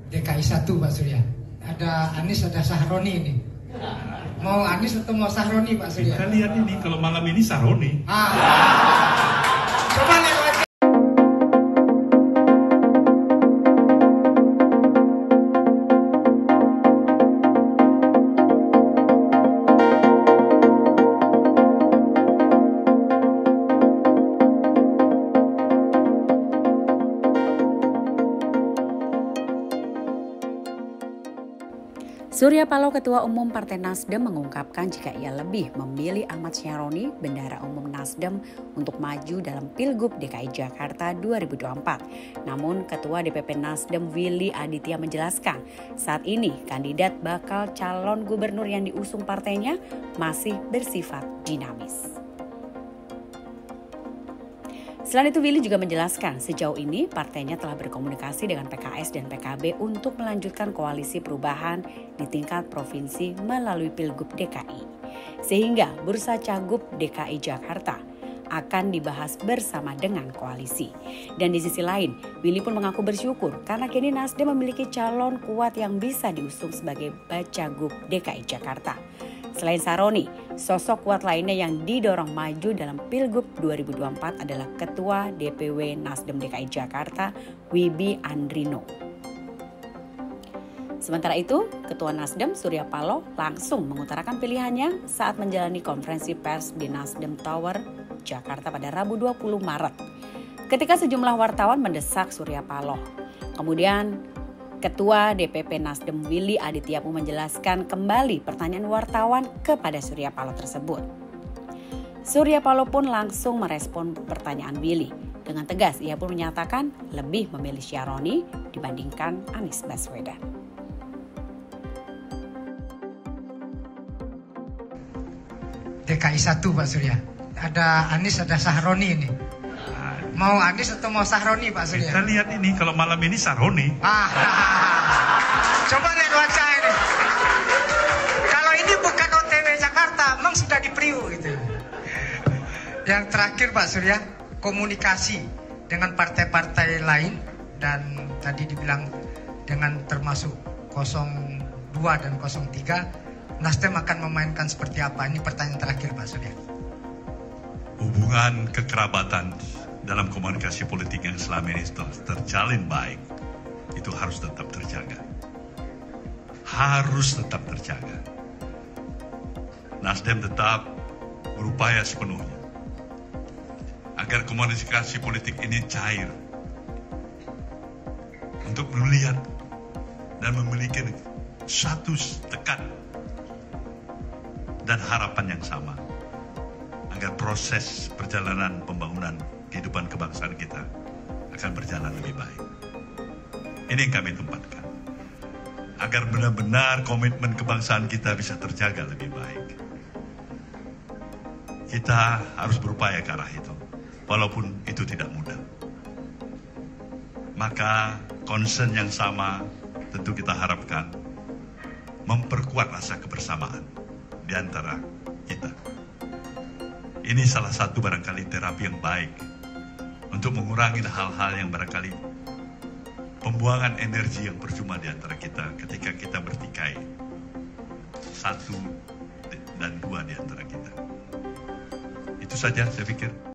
DKI 1 Pak Surya. Ada Anies, ada Sahroni ini. Mau Anies atau mau Sahroni Pak Surya? Kita lihat ini, kalau malam ini Sahroni. Coba lihat. Surya Paloh, Ketua Umum Partai Nasdem, mengungkapkan jika ia lebih memilih Ahmad Syaroni, Bendahara Umum Nasdem, untuk maju dalam Pilgub DKI Jakarta 2024. Namun, Ketua DPP Nasdem Willy Aditya menjelaskan, saat ini kandidat bakal calon gubernur yang diusung partainya masih bersifat dinamis. Selain itu, Willy juga menjelaskan sejauh ini partainya telah berkomunikasi dengan PKS dan PKB untuk melanjutkan koalisi perubahan di tingkat provinsi melalui Pilgub DKI. Sehingga bursa Cagup DKI Jakarta akan dibahas bersama dengan koalisi. Dan di sisi lain, Willy pun mengaku bersyukur karena kini Nasdem memiliki calon kuat yang bisa diusung sebagai Bacagup DKI Jakarta. Selain Saroni, sosok kuat lainnya yang didorong maju dalam Pilgub 2024 adalah Ketua DPW Nasdem DKI Jakarta, Wibi Andrino. Sementara itu, Ketua Nasdem Surya Paloh langsung mengutarakan pilihannya saat menjalani konferensi pers di Nasdem Tower, Jakarta pada Rabu 20 Maret. Ketika sejumlah wartawan mendesak Surya Paloh. Kemudian, Ketua DPP Nasdem Willy Aditya pun menjelaskan kembali pertanyaan wartawan kepada Surya Paloh tersebut. Surya Paloh pun langsung merespon pertanyaan Willy. Dengan tegas, ia pun menyatakan lebih memilih Syaroni dibandingkan Anies Baswedan. DKI 1 Pak Surya. Ada Anies, ada Sahroni ini. Mau Anies atau mau Sahroni Pak Surya? Kita lihat ini, kalau malam ini Sahroni. Coba lihat wajah ini. Kalau ini bukan OTW Jakarta, memang sudah di Priu gitu. Yang terakhir Pak Surya, komunikasi dengan partai-partai lain dan tadi dibilang dengan termasuk 02 dan 03, Nasdem akan memainkan seperti apa? Ini pertanyaan terakhir Pak Surya. Hubungan kekerabatan dalam komunikasi politik yang selama ini terjalin baik, itu harus tetap terjaga. Harus tetap terjaga. Nasdem tetap berupaya sepenuhnya agar komunikasi politik ini cair, untuk melihat dan memiliki satu tekad dan harapan yang sama, agar proses perjalanan pembangunan kehidupan kebangsaan kita akan berjalan lebih baik. Ini yang kami tempatkan, agar benar-benar komitmen kebangsaan kita bisa terjaga lebih baik. Kita harus berupaya ke arah itu, walaupun itu tidak mudah. Maka concern yang sama tentu kita harapkan memperkuat rasa kebersamaan di antara kita. Ini salah satu barangkali terapi yang baik untuk mengurangi hal-hal yang barangkali pembuangan energi yang percuma di antara kita ketika kita bertikai satu dan dua di antara kita. Itu saja saya pikir.